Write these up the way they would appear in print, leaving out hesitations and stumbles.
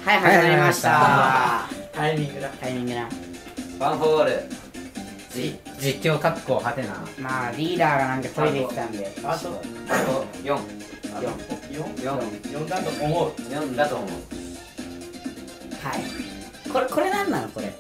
はい、始まりました。 タイミングだ。 タイミングな。 ワンフォーオール。 実況格好はてな。 まあ、リーダーがなんかトイレ行ってたんで。 あと 4。 4だと思う。 4だと思う。 はい。これなんなのこれ。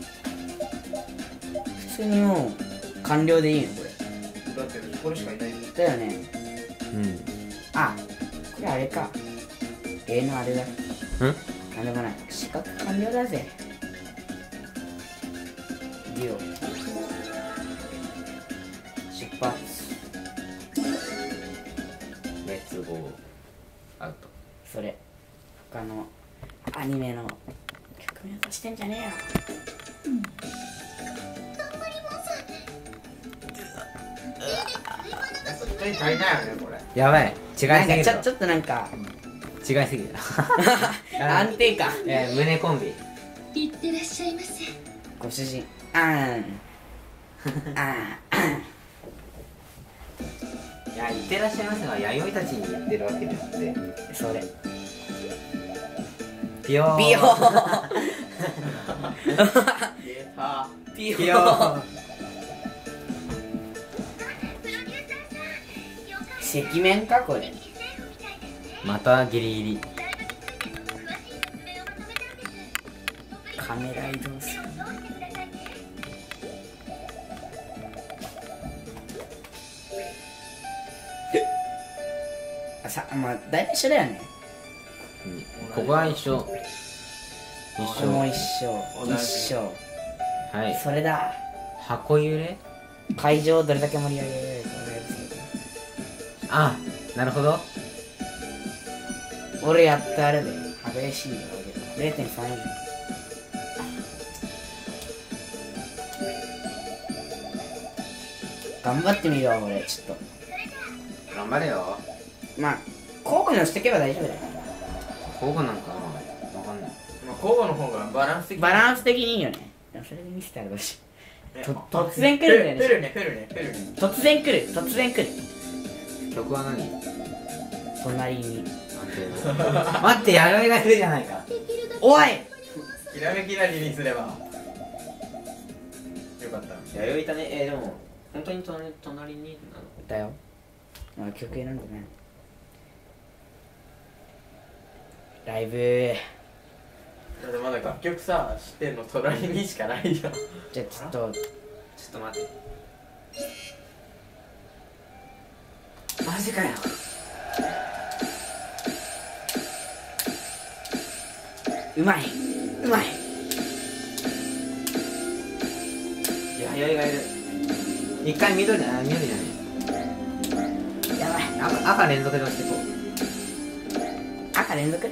普通にもう、完了でいいのこれ。 だってこれしかいないよ。 だよね。 うん。 あ、これあれか。のあれだ。 うん？ なんでもない。資格完了だぜ。デュオ。出発。 レッツゴー。アウト。 それ。他のアニメの曲名としてんじゃねえよ。 一人足りないよねこれ。 やばい。違いすぎる。 ちょっとなんか違いすぎる。 安定感。 胸コンビ。 いってらっしゃいませ。 ご主人。 いや、いってらっしゃいませは弥生たちに言ってるわけであって。 それ。 ピヨー。 ピヨー。 出た。 ピヨピヨー。 ー。 赤面かこれ。 またギリギリ。 カメラ移動する。まあ大体一緒だよね。 ここは一緒。 ここも一緒。一緒。 はい。 それだ。 箱揺れ。 会場をどれだけ盛り上げるか。 あ、なるほど。 俺やってあれで激しいよ。0.3 以上。頑張ってみるわ俺ちょっと。 頑張れよ。 まあ交互に押していけば大丈夫だよ。 交互なんかわかんない。 まあ交互の方がバランス的。 バランス的にいいよね。でもそれで見せたらどうしよう。突然来るんだよね。 フルね。 突然来る。 曲は何？ 隣に。 待って、弥生がいるじゃないか。 おい。 きらめきなりにすればよかった。 弥生いたね。でも本当に隣になの？ だよ。まあ曲選んでね。ライブ。 だってまだ楽曲さ知ってんの隣にしかないじゃん。 じゃあちょっと待って。マジかよ。 うまい。 弥生がいる。一回緑じゃない。 やばい。 赤連続で押していこう。 赤連続。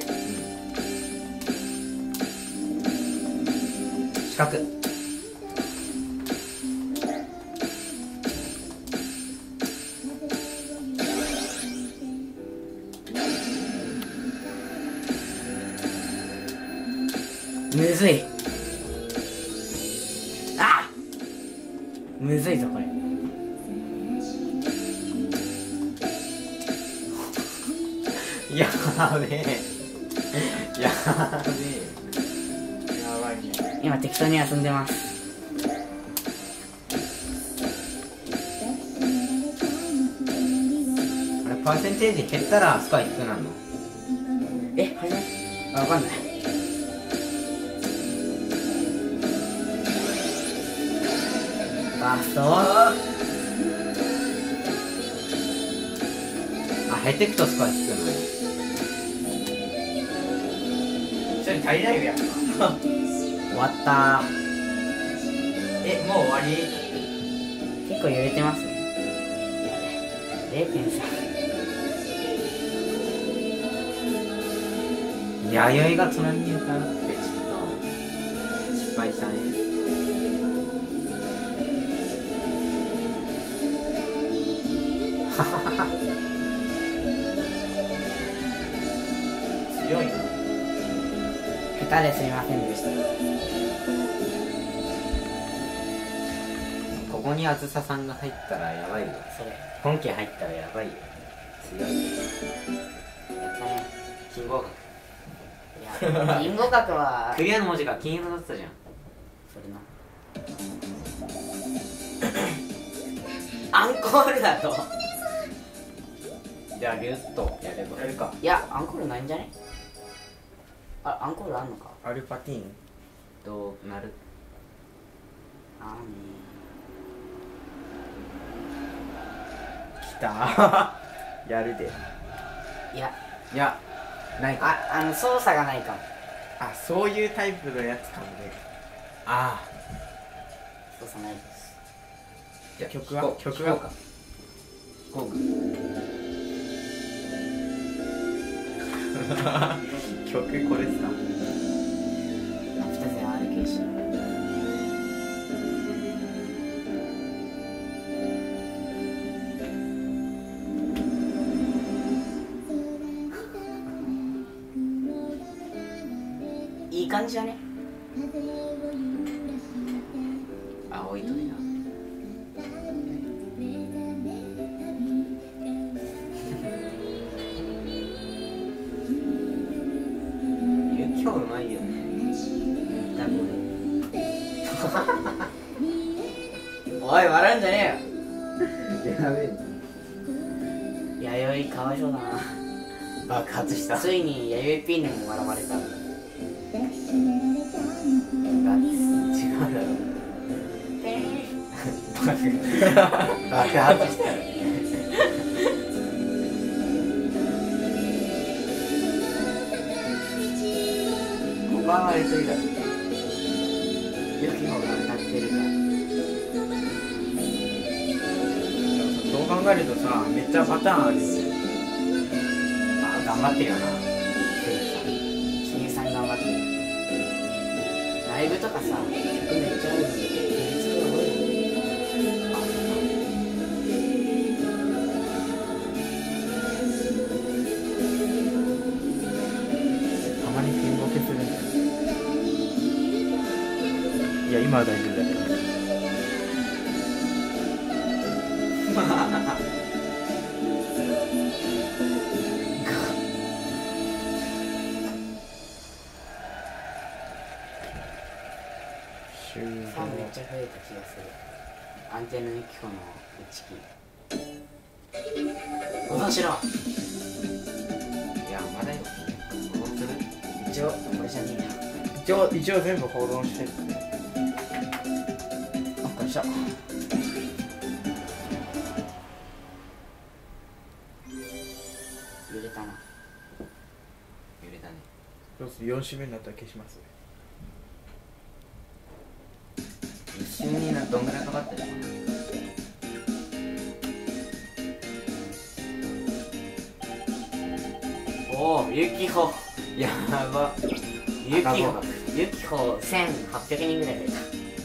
四角。 むずい。あ、むずいぞこれ。 やべえ。 やばいね。 今適当に遊んでます。 あれパーセンテージ減ったらスコア低くなるの？ 始め。わかんない。バースト。 減ってくとスコア低くなる。 一人足りないよやっぱ。 終わったもう終わり？ 結構揺れてますね。0.3。 弥生が隣にいたらってちょっと失敗したね。 強いな。 下手ですみませんでした。 ここにあずささんが入ったらやばいよ。 それ。 本家入ったらやばいよ。強い。 やったね。 金合格。 いやリンゴ角はクリアの文字が金色だったじゃん。 それなアンコールだとじゃあギュッとやればやるか。 いやアンコールないんじゃね。あアンコールあんのか。 アルパティーン。 どうなる。 あきたやるで。 いやいやないか。 操作がないかも。 あ、そういうタイプのやつかもね。 あ操作ないです。 じゃあ曲は弾こう曲は弾こうか。弾こうか。 曲これっすか。 秋田線 RKC。いい感じだね。 青い鳥だ。ゆきほうまいよね。 多分おい笑うんじゃねやべえ。 えよ。弥生かわいそうだな。 爆発した。 ついに弥生ピンにも笑われた。 違うだろ。爆発したよ。ここは割といいだろ。 ユキホが歌ってるから。 そう考えるとさ、めっちゃパターンあるよね。 あ、頑張ってるよな。 しげさん頑張ってる。ライブとかさ、曲めっちゃあるんで、比率が多いよ。 たまにピンボケするんだよ。いや、今は大丈夫だけど。終了。 ファンめっちゃ増えた気がする。アンテナユキホの打ち切り。保存しろ。 いや、まだよ。保存する。 一応、これじゃねえ一応全部保存してって。 や。あ、これしょ。揺れたな。 揺れたね。 どうする？4週目になったら消します。 一瞬にどんぐらいかかったのかな。 おお、ユキホ。 やば。 ユキホ。ユキホ1800人ぐらい出た。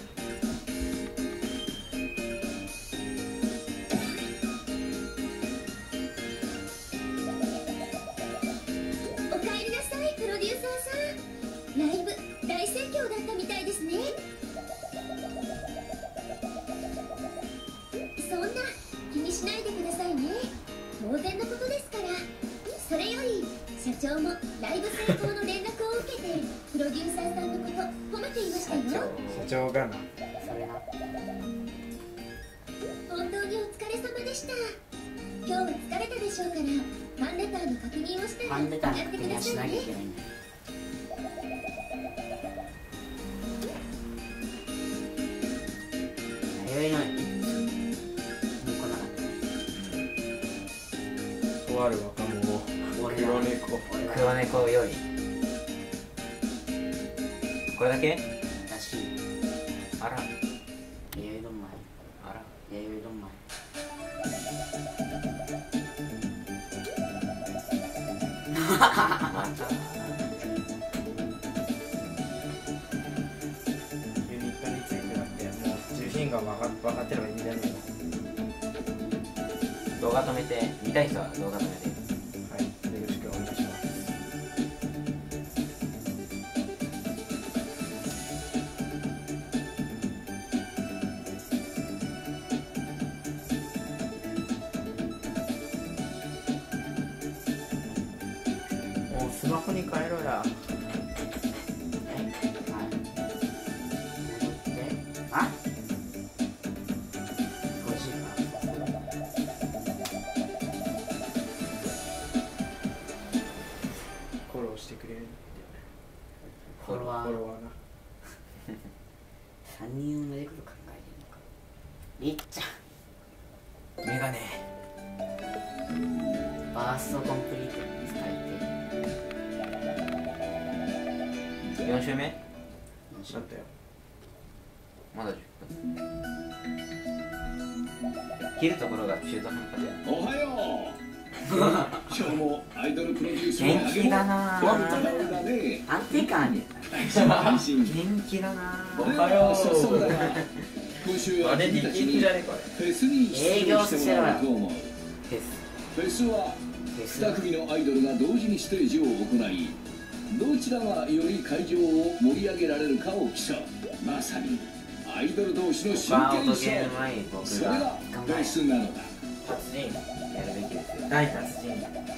おかえりなさい、プロデューサーさん。ライブ大盛況だったみたいですね。そんな気にしないでくださいね。当然のことですから。それより社長もライブ成功の連絡を受けてプロデューサーさんのこと褒めていましたよ。 社長がな。 それな。 本当にお疲れ様でした。今日は疲れたでしょうから、ファンレターの確認をしたらファンレターのやってく確認はしださいね。 なきゃいけないんだ。弥生の一通もう来なかった。 とある若者。 俺黒猫。 黒猫より。これだけ。 らしい。 あら。 弥生どんまい。 あら。 弥生どんまい。 また。 ユニットについてだって、もう中心が分かってれば意味ないよ。 動画止めて、見たい人は動画止めて。 はい。よろしくお願いします。もうスマホに変えろや。 フォロワーフォロワーな。 3人同じこと考えてるのか。りっちゃんメガネ。 バーストコンプリートに伝え 4周目。 てだったよ。 まだ10分。切るところが中途半端で。 おはよう。今日もアイドルプロデュースに元気だな本当ぁ。 だね。 安定感あるよ配信元気だなおぁ。 はよう。そうだが今週はあれリキ君たちにッドじゃねこれ。 フェスに出場してもらうと思う。 フェスフェスはフェス 2組のアイドルが同時にステージを行い、どちらがより会場を盛り上げられるかを競う、まさにアイドル同士の真バー剣勝オトゲーム前に僕負。それががフェスなのだ。 達人。 やるべきですよ。 大達人。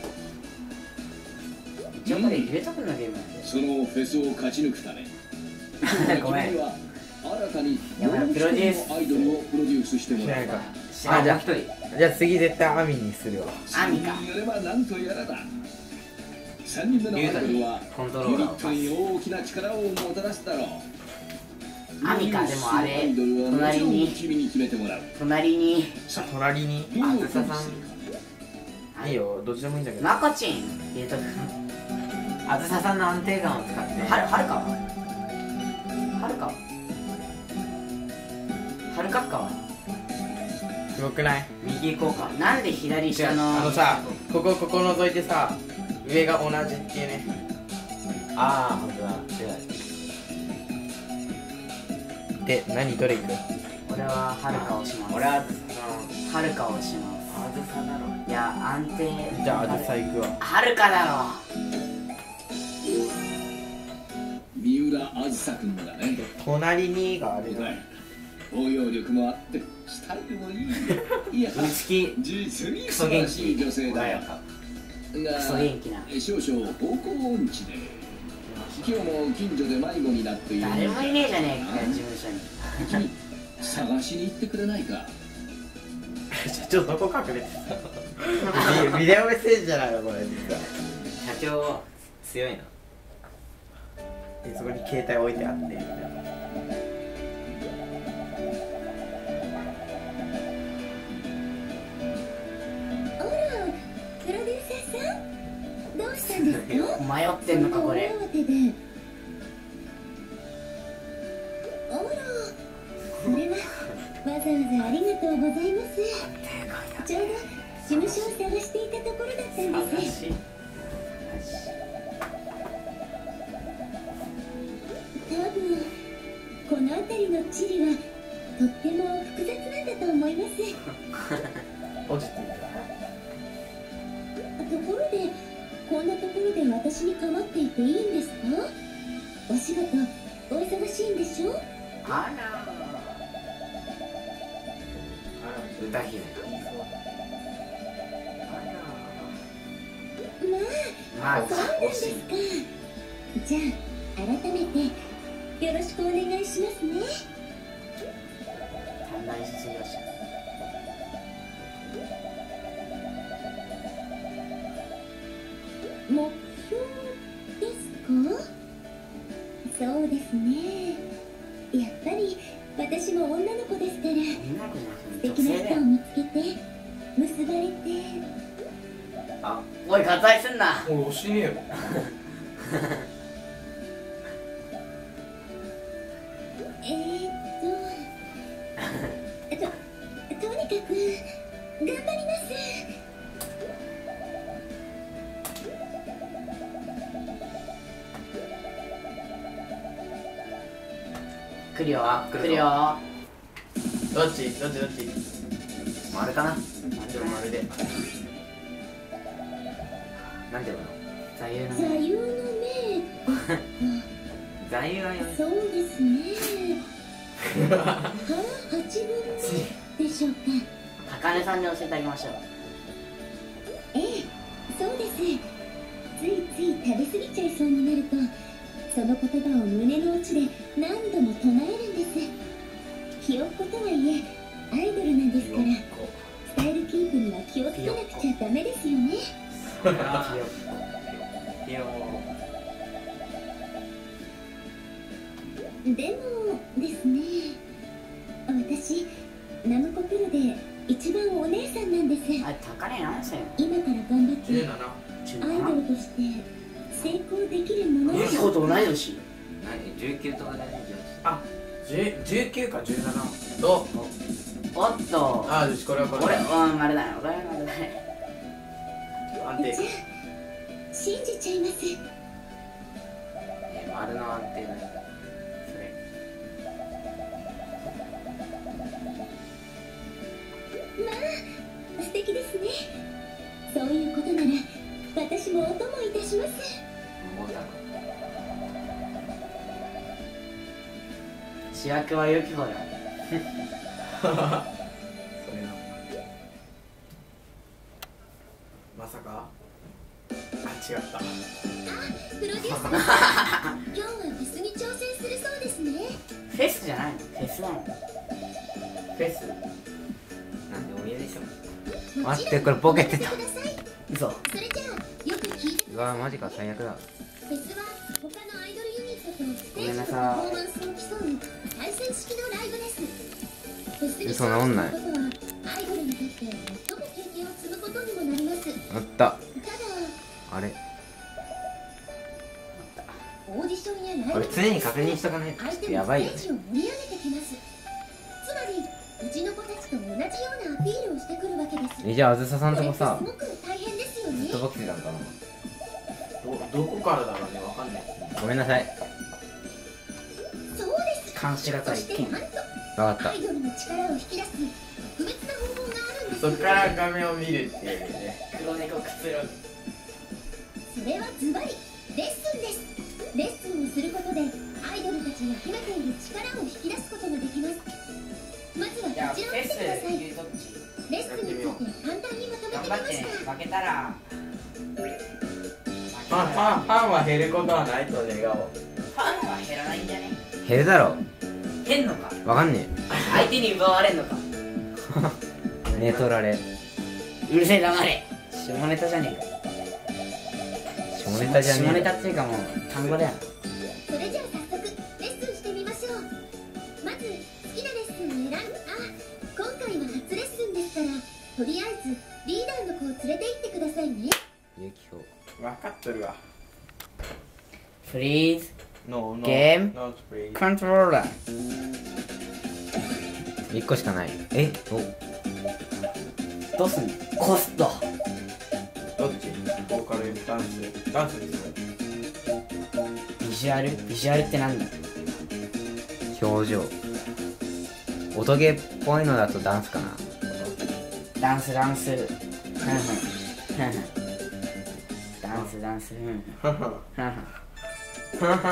一応これ入れとくのゲームなんでそのフェスを勝ち抜くためごめん君は新たにやばいもう一プロデュース人のアイドルをプロデュースしてもらう。 しないか。 あ、じゃあじゃじゃあ次絶対アミにするわ。 アミか 3人やればなんとやらだ。3人目のアイドルはコントロユニーラーをットに大きな力をもたらすだろう。 アミかでもあれアイドルはもちろん隣に君に決めてもらう。 隣にさあ隣に。 どうあずささんするか。 いいよ、どっちでもいいんだけど。 マコチン入れとくあずささんの安定感を使って。 はるかはるかはるかっかはすごくない？ 右行こうか。 なんで左下のあのさ、ここ覗いてさ、上が同じっていうね。 ああ、ほんとだ。違う。 で、何どれ行く？ 俺ははるかをします俺はあずさはるかをしまあずさだろ。 すいや安定じゃあアジサイ行くわ。 はるかだろ三浦あずさくんだね。 隣にがあれだ。 包容力もあってスタイルもいい。いや内気。 実にクソ元素晴らしい気。 女性だよ。 穏やか。 クソ元気な少々方向音痴で今日も近所で迷子になっている。 誰もいねえじゃねえかよ事務所に君探しに行ってくれないか。 ちょっとどこ隠れてた？ビデオメッセージじゃないのこれ実は。 社長、強いな。 でそこに携帯置いてあってみたいな。 あらプロデューサーさんどうしたんですか。 迷ってんのかこれ大慌てで。あらそれはわざわざありがとうございます。ちょうど事務所を探していたところだったんですね。多分この辺りの地理はとっても複雑なんだと思います。 ポジティところでこんなところで私に構っていていいんですか。お仕事お忙しいんでしょ。 あら歌姫。 まあまあそうなんですか。じゃあ改めてよろしくお願いしますね。 短大卒業者目標ですか。そうですね。やっぱり私も女の子ですからみんなじゃな素くて敵な女性だよ人を見つけて結ばれて。 おい割愛すんな俺教えねえよ。 とにかく頑張ります。 来るよ来るぞ来るよどっち？ 丸かな。 丸で。 なんていうの。 座右の座銘右の銘座右はよ。 そうですね。腹八分目でしょうか。 高根さんに教えてあげましょうええ、そうです。ついつい食べ過ぎちゃいそうになるとその言葉を胸の内で何度も唱えるんです。ひよっことはいえアイドルなんですからスタイルキープには気をつけなくちゃダメですよね。 いやでもですね、私ナムコプロで一番お姉さんなんです。 あれ高値何歳よ。 今から頑張って 17。 アイドルとして成功できるものユキコと同い年。 何19とかだね。 あ、19か17。どう？ おっとあ、よし、これはこれ。 俺丸だね。俺は丸だね。 安定。 信じちゃいます。 丸の安定だね。それ。 まあ素敵ですね。そういうことなら私もお供いたします。 もうだろ。 主役はユキコよ。 それな。まさか？あ、違った。 プロデューサー今日はフェスに挑戦するそうですね。 フェスじゃないの？フェスなの？ フェス。 なんでもいいでしょ。 もちろん待って、これボケてた。 お任せください。 嘘。 それじゃあよく聞いてくうださい。 わマジか最悪だ。 フェスは他のアイドルユニットとステージのパごめんなさいフォーマンスを競う対戦式のライブです。フェスに嘘なもんない参加することはアイドルにとって最も経験を積むことにもなります。 あった。 ただあれオーディションやライブこれ常に確認しとかないとちょっとやばいよね。 相手のステージを盛り上げてきます。つまりうちの子たちと同じようなアピールをしてくるわけです。 じゃああずささんともさこれってすごく大変ですよねずっと。ボケてたんかな。 どこからだろうね、わかんない。 ごめんなさい。 そうです。 監視型一見。 そしてなんとわかっアイドルの力を引き出す特別な方法があるんです。 そっから画面を見るっていうね。 黒猫くつろぐ。 それはズバリレッスンです。レッスンをすることでアイドルたちが秘めている力を引き出すことができます。まずはじゃあこちらを見てください。 言うどっち？ レッスンについて簡単にまとめてみま頑張ってした。 負けたら。 ファンは減ることはないと願おう。 ファンは減らないんじゃね？ た。減るだろ。 減んのか？ わかんね相手に奪われんのか？ え。寝取られ。 うるせえ黙れ。下ネタじゃねえか。 下ネタじゃねえ。 下ネタっていうかもう単語だよ。 それじゃあ早速レッスンしてみましょう。まず好きなレッスンを選ん今回は初レッスンですから、とりあえずリーダーの子を連れて行ってくださいね。 ゆきこ。 わかっとるわ。 Please No, no. Game. Not free. controller。 1個しかない。えおどうすんの？コスト。 どっち？ボーカル、ダンス。ダンスですよ。 ビジュアル？ビジュアルってなんだ？ 表情。音ゲーっぽいのだとダンスかな。 ダンス。ふんふん。ふんふん。ダンス。ふんふん。 はは。 ふんふん。ふんふんふんふんふんふんふん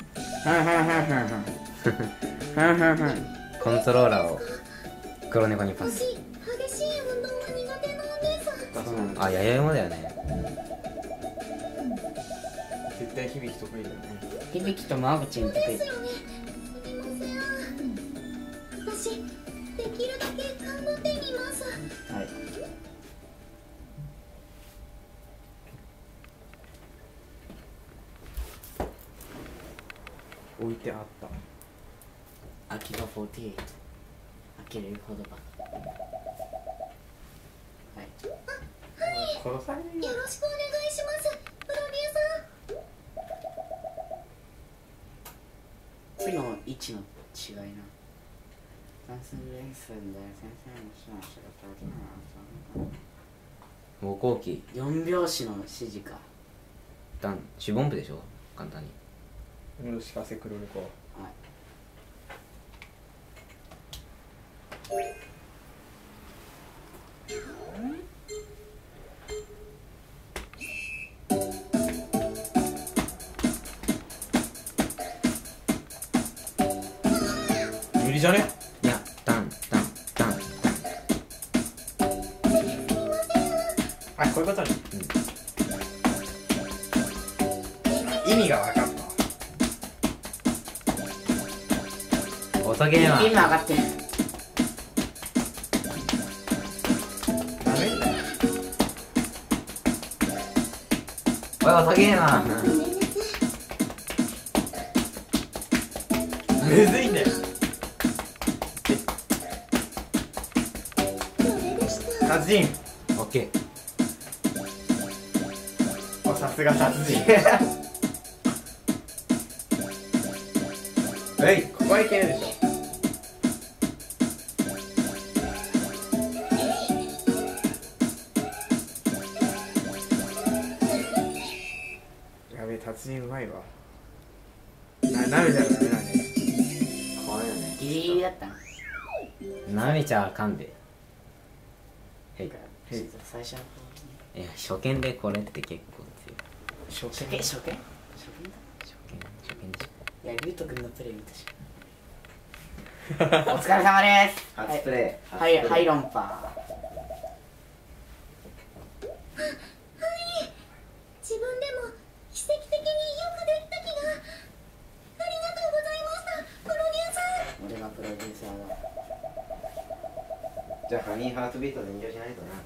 ふんふん。 コントローラーを黒猫にパス。 激しい運動は苦手なお姉さん。 そうなんだ。 あ、やややもだよね。 絶対響き得意だよね。 響とマーゴチンそう得意。 ですよね。すみません。私できるだけ頑張ってみます。 はい。 置いてあった。 秋葉48。開けるほどば。はい。 殺されるよ。 よろしくお願いします。プロデューサー。 次の位置の違いな。ダンスレッスンで先生の指導仕事をできないな。 母校期。 4拍子の指示か。 シュボンプでしょ簡単に。 しかせ黒猫。 はい。 無理じゃね？ いや、ダン。 あ、こういうことね。意味が分かった。 音ゲーは今上がってる。 ダメだよ。 おい音ゲーはごめんなさい。 むずいんだよ。 それでした。 殺人。 オッケー。 お、さすが殺人。はい、ここはいけるでしょ。やべえ、達人うまいわ。なめちゃダメだね。 怖いよね。 ギリギリだったの。 舐めちゃあかんで。へい。 ちょっと最初の方いや、初見でこれって結構強い。 初初見初見初見だ。 初見でしいや、リュウト君のプレイ見たし。お疲れ様です。 ょ。初プレイ。 はい、はい、論破。 自分でも奇跡的によくできた気が。ありがとうございました、プロデューサー。 俺がプロデューサーだ。 じゃあ、ハニーハートビートで演奏しないとな。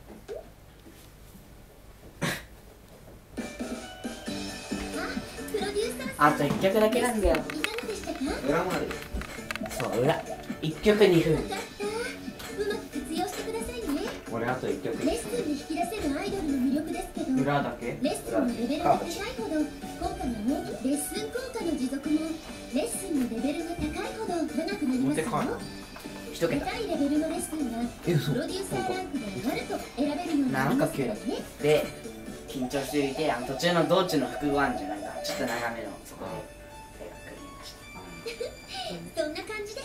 プロデューサーさん、 あと1曲だけなんだよ。 いかがでしたか？ 裏もあるよ。 そう、裏。1曲2分。 よかった。うまく活用してくださいね。 俺あと1曲。 レッスンで引き出せるアイドルの魅力ですけど、 裏だけ。 レッスンのレベルが高いほど効果が大きい。レッスン効果の持続もレッスンのレベルが高いほど長くなりますよ。 1桁。 高いレベルのレッスンはプロデューサーランクが上がると選べるようになりますからね。 で、緊張していて、途中の道中の複合あるじゃないか。ちょっと長めの、そこで手がくりました。 そんな感じです。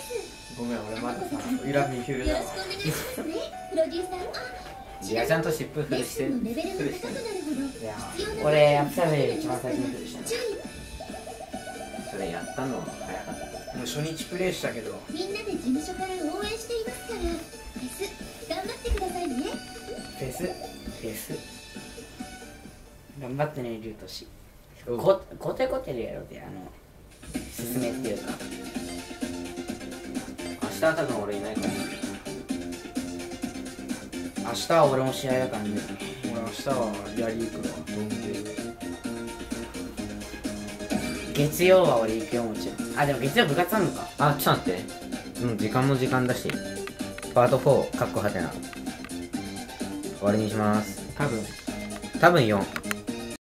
ごめん、俺まださ、裏見フルだわよろしくお。願いしますね、プロデューサー。 いや、ちゃんと湿布フレッルしてる。 スンのレベルが高くなるほどいや必要な俺、アプサベル一番最初にフルした注意。 それやったのは早かった。 もう初日プレイしたけど、 みんなで事務所から応援していますから、フェス頑張ってくださいね。 フェスフェス頑張ってね、リュウトシ。 うんコテコテでやろうって進めっていうか。 明日は多分俺いないから。 明日は俺も試合だからね。 俺明日はやり行くわ。 月曜は俺行くよ、もちろん。あ、でも月曜部活あんのか。 あ、ちょっと待って。時間も時間だし。パート4、カッコハテナ。終わりにします。 多分多分4。